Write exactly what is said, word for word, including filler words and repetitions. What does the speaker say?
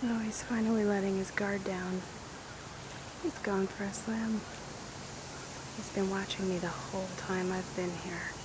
Oh, he's finally letting his guard down. He's gone for a swim. He's been watching me the whole time I've been here.